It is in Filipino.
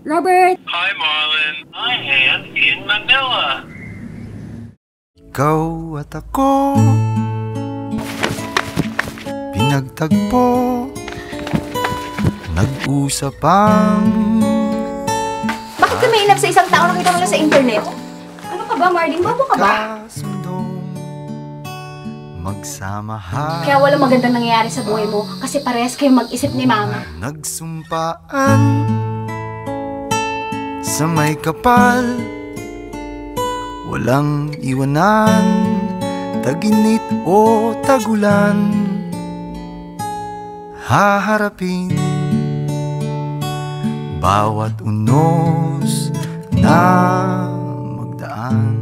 Robert! Hi, Marlon. I am in Manila. Ikaw at ako pinagtagpo, nag-usap ang Bakit ka mainap sa isang tao nakita mo lang sa internet? Ano ka ba, Marlene? Bobo ka ba? kasundong magsamahan. Kaya walang magandang nangyayari sa buhay mo kasi parehas kayong mag-isip ni Mama. Nagsumpaan sa may kapal, walang iwanan, taginit o tagulan, haharapin bawat unos na magdaan.